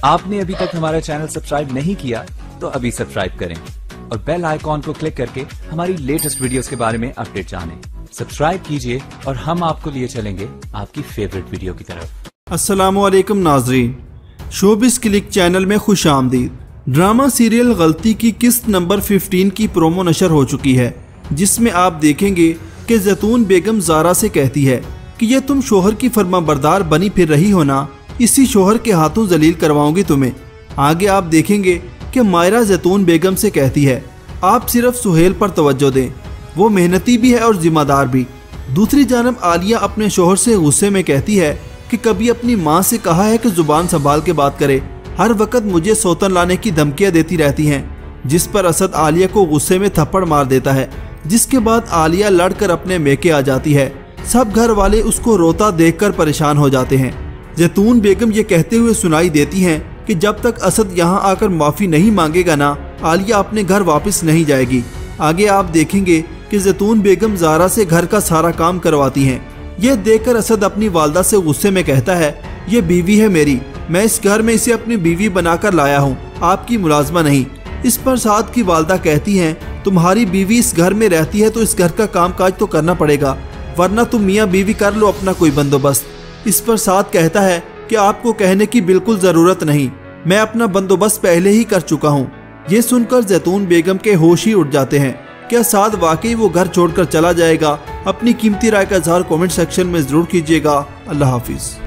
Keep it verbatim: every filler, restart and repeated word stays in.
आपने अभी तक हमारा चैनल सब्सक्राइब नहीं किया तो अभी सब्सक्राइब करें और बेल आइकॉन को क्लिक करके हमारी लेटेस्ट वीडियोस के बारे में अपडेट जानें। सब्सक्राइब कीजिए और हम आपको लिए चलेंगे आपकी फेवरेट वीडियो की तरफ। अस्सलामुअलैकुम नाजरीन, शोबिस क्लिक चैनल में खुश आमदीद। ड्रामा सीरियल गलती की किस्त नंबर पंद्रह की प्रोमो नशर हो चुकी है, जिसमें आप देखेंगे कि जैतून बेगम ज़ारा से कहती है कि ये तुम शोहर की फरमाबरदार बनी फिर रही हो ना, इसी शोहर के हाथों जलील करवाऊंगी तुम्हें। आगे आप देखेंगे कि मायरा जैतून बेगम से कहती है आप सिर्फ सुहेल पर तवज्जो दें, वो मेहनती भी है और जिम्मेदार भी। दूसरी जानब आलिया अपने शोहर से गुस्से में कहती है कि कभी अपनी माँ से कहा है कि जुबान संभाल के बात करे, हर वक्त मुझे सौतन लाने की धमकियाँ देती रहती हैं। जिस पर असद आलिया को गुस्से में थप्पड़ मार देता है, जिसके बाद आलिया लड़कर अपने मेके आ जाती है। सब घर वाले उसको रोता देखकर परेशान हो जाते हैं। जैतून बेगम ये कहते हुए सुनाई देती हैं कि जब तक असद यहाँ आकर माफ़ी नहीं मांगेगा ना, आलिया अपने घर वापस नहीं जाएगी। आगे आप देखेंगे कि जैतून बेगम ज़ारा से घर का सारा काम करवाती हैं। यह देखकर असद अपनी वालदा से गुस्से में कहता है ये बीवी है मेरी, मैं इस घर में इसे अपनी बीवी बनाकर लाया हूँ, आपकी मुलाजमा नहीं। इस पर साद की वालदा कहती हैं तुम्हारी बीवी इस घर में रहती है तो इस घर का काम काज तो करना पड़ेगा, वरना तुम मियाँ बीवी कर लो अपना कोई बंदोबस्त। इस पर साद कहता है कि आपको कहने की बिल्कुल ज़रूरत नहीं, मैं अपना बंदोबस्त पहले ही कर चुका हूँ। ये सुनकर जैतून बेगम के होश ही उड़ जाते हैं। क्या साद वाकई वो घर छोड़कर चला जाएगा? अपनी कीमती राय का इजहार कमेंट सेक्शन में ज़रूर कीजिएगा। अल्लाह हाफिज़।